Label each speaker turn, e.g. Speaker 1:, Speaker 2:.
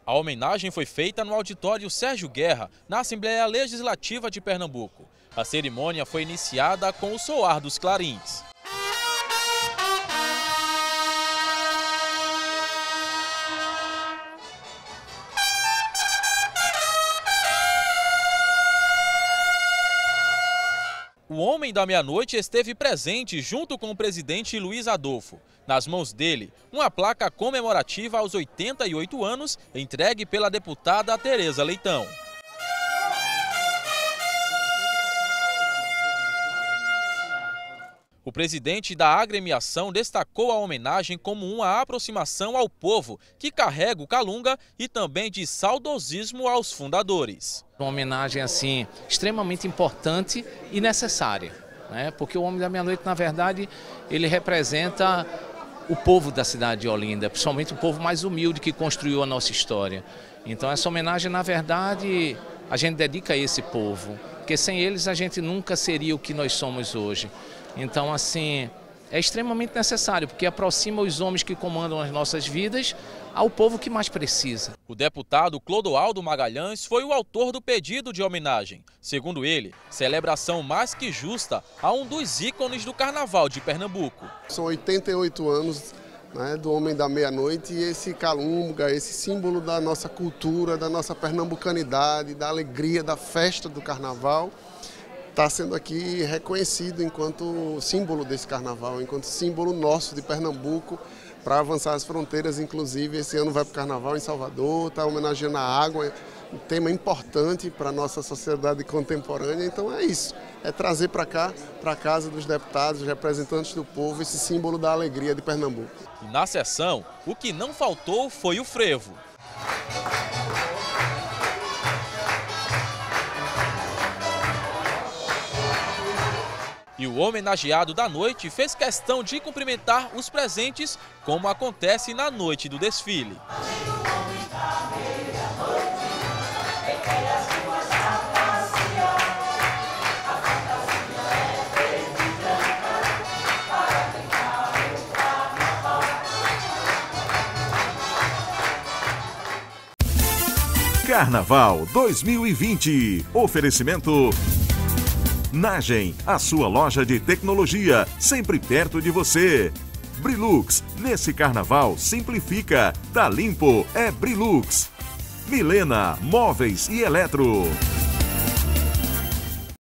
Speaker 1: A homenagem foi feita no auditório Sérgio Guerra, na Assembleia Legislativa de Pernambuco. A cerimônia foi iniciada com o soar dos clarins. O homem da meia-noite esteve presente junto com o presidente Luiz Adolfo. Nas mãos dele, uma placa comemorativa aos 88 anos, entregue pela deputada Tereza Leitão. O presidente da agremiação destacou a homenagem como uma aproximação ao povo que carrega o Calunga e também de saudosismo aos fundadores.
Speaker 2: Uma homenagem assim extremamente importante e necessária, né? Porque o Homem da Meia-Noite, na verdade, ele representa o povo da cidade de Olinda, principalmente o povo mais humilde que construiu a nossa história. Então essa homenagem, na verdade, a gente dedica a esse povo, porque sem eles a gente nunca seria o que nós somos hoje. Então, assim, é extremamente necessário, porque aproxima os homens que comandam as nossas vidas ao povo que mais precisa.
Speaker 1: O deputado Clodoaldo Magalhães foi o autor do pedido de homenagem. Segundo ele, celebração mais que justa a um dos ícones do Carnaval de Pernambuco.
Speaker 3: São 88 anos, né, do Homem da Meia-Noite, e esse Calunga, esse símbolo da nossa cultura, da nossa pernambucanidade, da alegria, da festa do Carnaval, está sendo aqui reconhecido enquanto símbolo desse carnaval, enquanto símbolo nosso de Pernambuco, para avançar as fronteiras. Inclusive, esse ano vai para o carnaval em Salvador, está homenageando a água, um tema importante para a nossa sociedade contemporânea. Então é isso, é trazer para cá, para a casa dos deputados, os representantes do povo, esse símbolo da alegria de Pernambuco.
Speaker 1: E na sessão, o que não faltou foi o frevo. E o homenageado da noite fez questão de cumprimentar os presentes, como acontece na noite do desfile.
Speaker 4: Carnaval 2020. Oferecimento Nagem, a sua loja de tecnologia, sempre perto de você. Brilux, nesse carnaval simplifica, tá limpo, é Brilux. Milena, móveis e eletro.